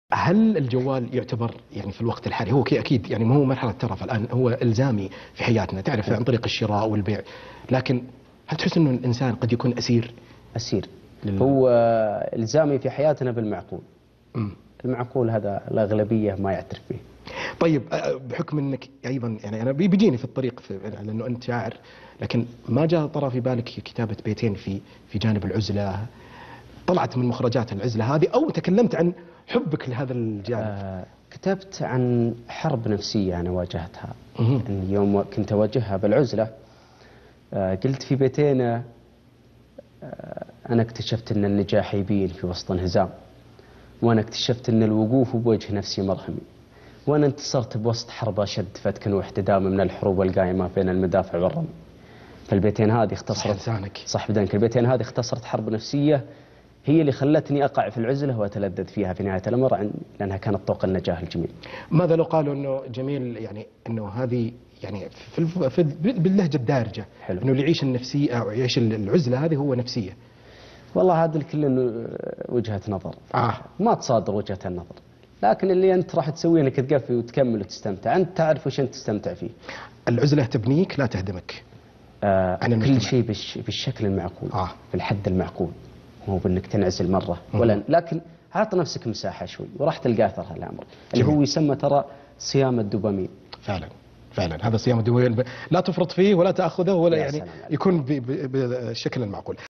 هل الجوال يعتبر يعني في الوقت الحالي هو اكيد يعني ما هو مرحله ترف الان، هو الزامي في حياتنا، تعرف عن طريق الشراء والبيع، لكن هل تحس انه الانسان قد يكون اسير هو الزامي في حياتنا بالمعقول. المعقول هذا الاغلبيه ما يعترف به. طيب بحكم انك ايضا يعني انا بيجيني في الطريق لانه انت شاعر، لكن ما جاء طرى في بالك كتابه بيتين في جانب العزله؟ طلعت من مخرجات العزله هذه او تكلمت عن حبك لهذا الجانب؟ كتبت عن حرب نفسيه انا واجهتها. يعني يوم كنت اواجهها بالعزله قلت في بيتين انا اكتشفت ان النجاح يبين في وسط انهزام، وانا اكتشفت ان الوقوف بوجه نفسي مرهمي، وانا انتصرت بوسط حرب اشد فتكا واحتدام من الحروب القائمه بين المدافع والرمي. فالبيتين هذه اختصرت صح بدنك البيتين هذه اختصرت حرب نفسيه هي اللي خلتني اقع في العزله واتلذذ فيها في نهايه الامر، لانها كانت طوق النجاح الجميل. ماذا لو قالوا انه جميل يعني انه هذه يعني في باللهجه الدارجه حلو. انه اللي يعيش النفسيه او يعيش العزله هذه هو نفسيه؟ والله هذا الكل وجهه نظر. ما تصادر وجهه النظر، لكن اللي انت راح تسويه انك تقفي وتكمل وتستمتع، انت تعرف وش انت تستمتع فيه. العزله تبنيك لا تهدمك. كل شيء بالشكل المعقول. في الحد المعقول، مو بانك تنعزل مره ولا، لكن اعط نفسك مساحه شوي وراح تلقى اثرها الامر اللي هو يسمى ترى صيام الدوبامين. فعلا هذا صيام الدوبامين، لا تفرط فيه ولا تاخذه ولا يعني يكون بالشكل المعقول.